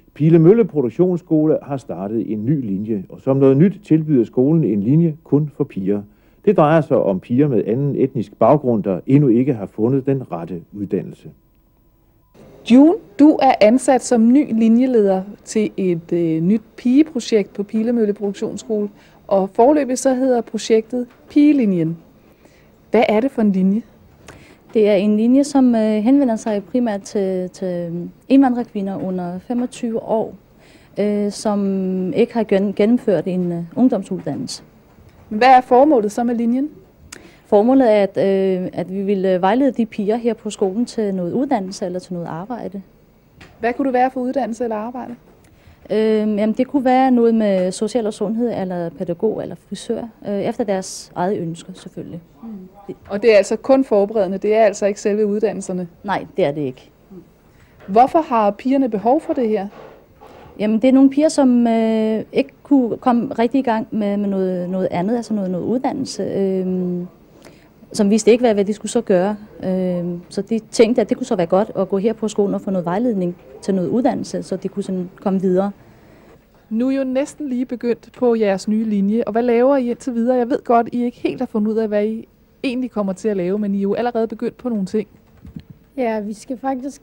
Pilemølle Produktionsskole har startet en ny linje, og som noget nyt tilbyder skolen en linje kun for piger. Det drejer sig om piger med anden etnisk baggrund, der endnu ikke har fundet den rette uddannelse. June, du er ansat som ny linjeleder til et nyt pigeprojekt på Pilemølle Produktionsskole, og foreløbig så hedder projektet Pigelinjen. Hvad er det for en linje? Det er en linje, som henvender sig primært til indvandrerkvinder under 25 år, som ikke har gennemført en ungdomsuddannelse. Hvad er formålet så med linjen? Formålet er, at vi vil vejlede de piger her på skolen til noget uddannelse eller til noget arbejde. Hvad kunne det være for uddannelse eller arbejde? Jamen, det kunne være noget med social og sundhed, eller pædagog eller frisør, efter deres eget ønsker selvfølgelig. Og det er altså kun forberedende, det er altså ikke selve uddannelserne? Nej, det er det ikke. Hvorfor har pigerne behov for det her? Jamen, det er nogle piger, som ikke kunne komme rigtig i gang med noget andet, altså noget uddannelse, som vidste ikke, hvad de skulle så gøre. Så de tænkte, at det kunne så være godt at gå her på skolen og få noget vejledning til noget uddannelse, så de kunne sådan komme videre. Nu er I jo næsten lige begyndt på jeres nye linje, og hvad laver I indtil videre? Jeg ved godt, I ikke helt har fundet ud af, hvad I egentlig kommer til at lave, men I er jo allerede begyndt på nogle ting. Ja, vi skal faktisk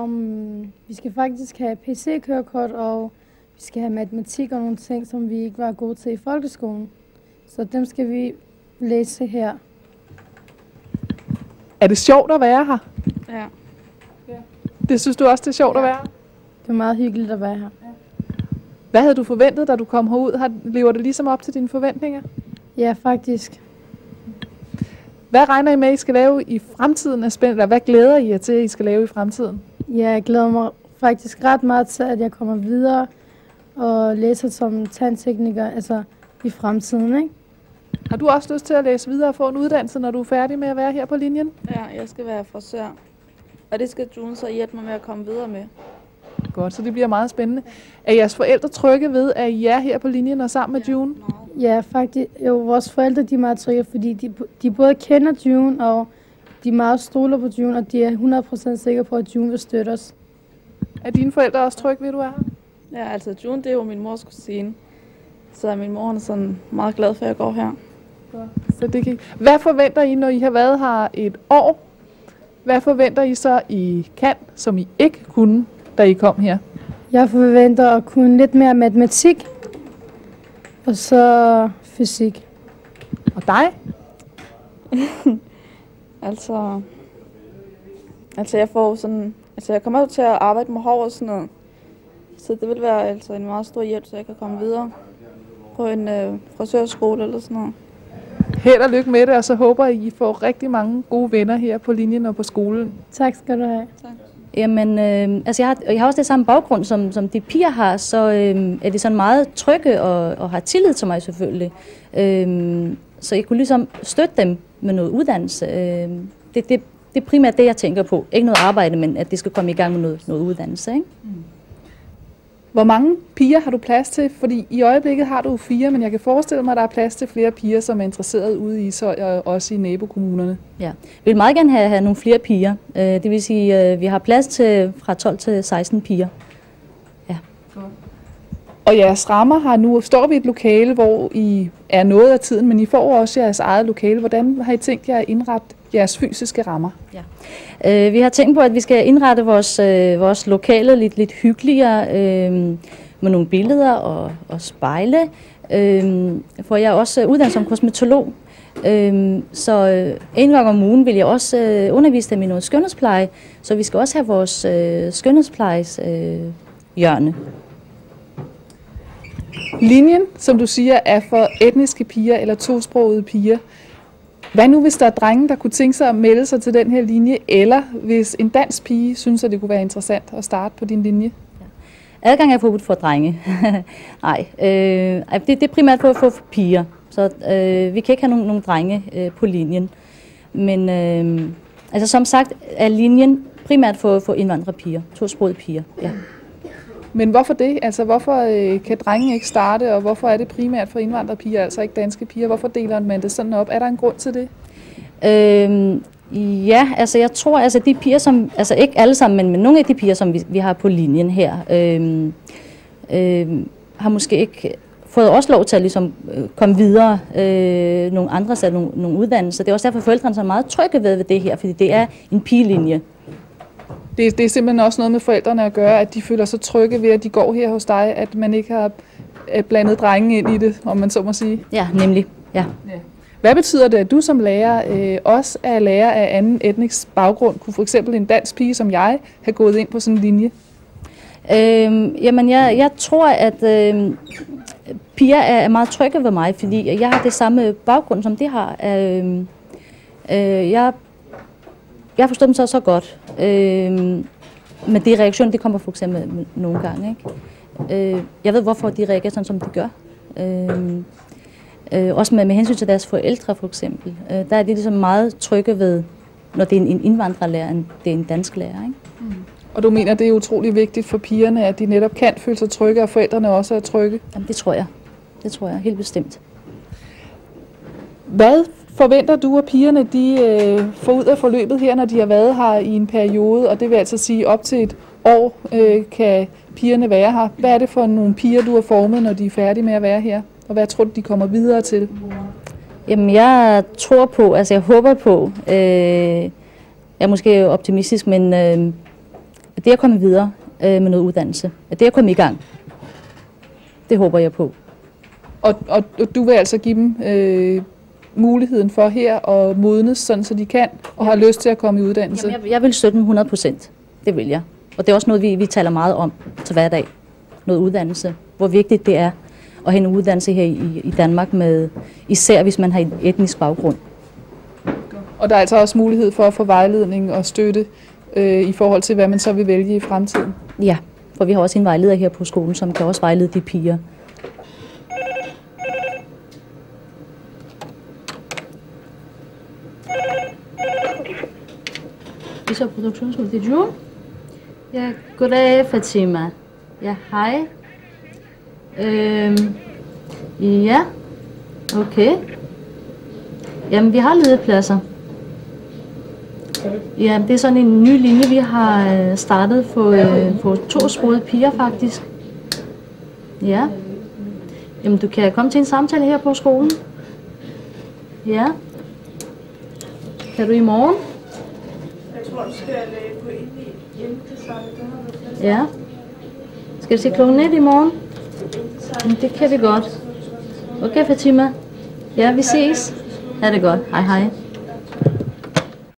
have PC-kørekort, og vi skal have matematik og nogle ting, som vi ikke var gode til i folkeskolen. Så dem skal vi læse her. Er det sjovt at være her? Ja. Det synes du også, det er sjovt at være her? Det er meget hyggeligt at være her. Hvad havde du forventet, da du kom herud? Lever det ligesom op til dine forventninger? Ja, faktisk. Hvad regner I med, I skal lave i fremtiden af spændende? Hvad glæder I jer til, at I skal lave i fremtiden? Ja, jeg glæder mig faktisk ret meget til, at jeg kommer videre og læser som tandtekniker, altså i fremtiden, ikke? Har du også lyst til at læse videre og få en uddannelse, når du er færdig med at være her på linjen? Ja, jeg skal være frisør. Og det skal June så hjælpe mig med at komme videre med. Godt, så det bliver meget spændende. Er jeres forældre trygge ved, at I er her på linjen og sammen med June? Ja, faktisk. Jo, vores forældre de er meget trygge, fordi de både kender June, og de er meget stoler på June, og de er 100% sikre på, at June vil støtte os. Er dine forældre også trygge ved, at du er her? Ja, altså June, det er jo min mors kusine. Så min mor er sådan meget glad for, at jeg går her. Så det kan... Hvad forventer I, når I har været her et år? Hvad forventer I så, I kan, som I ikke kunne, da I kom her? Jeg forventer at kunne lidt mere matematik, og så fysik. Og dig? altså jeg får sådan... Altså jeg kommer jo til at arbejde med hår og sådan noget. Så det vil være altså en meget stor hjælp, så jeg kan komme videre på en frisørskole eller sådan noget. Held og lykke med det, og så håber jeg, at I får rigtig mange gode venner her på linjen og på skolen. Tak skal du have. Tak. Jamen, altså jeg har også det samme baggrund, som de piger har, så er de sådan meget trygge og har tillid til mig selvfølgelig. Så jeg kunne ligesom støtte dem med noget uddannelse. Det er primært det, jeg tænker på. Ikke noget arbejde, men at de skal komme i gang med noget uddannelse, ikke? Hvor mange piger har du plads til? Fordi i øjeblikket har du 4, men jeg kan forestille mig, at der er plads til flere piger, som er interesseret ude i Ishøj og også i nabokommunerne. Ja, vi vil meget gerne have nogle flere piger. Det vil sige, at vi har plads til fra 12 til 16 piger. Ja. Og jeres rammer har nu, står vi i et lokale, hvor I er noget af tiden, men I får også jeres eget lokale. Hvordan har I tænkt jer at indrette jeres fysiske rammer? Ja. Vi har tænkt på, at vi skal indrette vores lokale lidt hyggeligere med nogle billeder og spejle. For jeg er også uddannet som kosmetolog, så en gang om ugen vil jeg også undervise dem i noget skønhedspleje, så vi skal også have vores skønhedsplejes hjørne. Linjen, som du siger, er for etniske piger eller tosprogede piger. Hvad nu, hvis der er drenge, der kunne tænke sig at melde sig til den her linje, eller hvis en dansk pige synes, at det kunne være interessant at starte på din linje? Ja. Adgang er forbudt for drenge. Nej, det er primært for piger, så vi kan ikke have nogen drenge på linjen. Men altså som sagt er linjen primært for indvandrerpiger, tosprogede piger. Ja. Men hvorfor det? Altså hvorfor kan drenge ikke starte, og hvorfor er det primært for indvandrerpiger, altså ikke danske piger? Hvorfor deler man det sådan op? Er der en grund til det? Ja, altså jeg tror, altså de piger, som, altså ikke alle sammen, men nogle af de piger, som vi har på linjen her, har måske ikke fået også lov til at ligesom, komme videre. Nogle andre satte nogle uddannelser. Det er også derfor, forældrene er meget trygge ved det her, fordi det er en pigelinje. Det er simpelthen også noget med forældrene at gøre, at de føler sig trygge ved, at de går her hos dig, at man ikke har blandet drenge ind i det, om man så må sige. Ja, nemlig. Ja. Hvad betyder det, at du som lærer også er lærer af anden etnisk baggrund? Kunne for eksempel en dansk pige som jeg have gået ind på sådan en linje? Jamen, jeg tror, at piger er meget trygge ved mig, fordi jeg har det samme baggrund, som de har. Jeg forstår dem så godt. Men de reaktioner, de kommer for eksempel nogle gange. Ikke? Jeg ved, hvorfor de reagerer sådan, som de gør. Også med hensyn til deres forældre, for eksempel. Der er de ligesom meget trygge ved, når det er en indvandrerlærer, end det er en dansk lærer. Ikke? Mm. Og du mener, det er utrolig vigtigt for pigerne, at de netop kan føle sig trygge, og forældrene også er trygge? Jamen, det tror jeg. Det tror jeg helt bestemt. Hvad forventer du, at pigerne de får ud af forløbet her, når de har været her i en periode, og det vil altså sige op til et år kan pigerne være her? Hvad er det for nogle piger, du har formet, når de er færdige med at være her? Og hvad tror du, de kommer videre til? Jamen, jeg tror på, altså jeg håber på, jeg er måske optimistisk, men det at komme videre med noget uddannelse, det at komme i gang, det håber jeg på. Og du vil altså give dem muligheden for her at modnes, sådan så de kan, og har lyst til at komme i uddannelse? Jamen, jeg vil støtte dem 100%. Det vil jeg. Og det er også noget, vi taler meget om til hverdag. Noget uddannelse. Hvor vigtigt det er at have en uddannelse her i Danmark, med, især hvis man har en etnisk baggrund. Og der er altså også mulighed for at få vejledning og støtte i forhold til, hvad man så vil vælge i fremtiden? Ja, for vi har også en vejleder her på skolen, som kan også vejlede de piger. Vi så produktionsskole. Det er June. Ja, goddag Fatima. Ja, hej. Ja, okay. Jamen, vi har ledige pladser. Ja, det er sådan en ny linje, vi har startet for tosprogede piger faktisk. Ja. Jamen, du kan komme til en samtale her på skolen. Ja. Kan du i morgen? Jeg tror, du skal gå ind i hjemmedesign. Ja. Skal vi se klokken 1 i morgen? Jamen, det kan vi godt. Okay, Fatima. Ja, vi ses. Ha' det godt. Hej hej.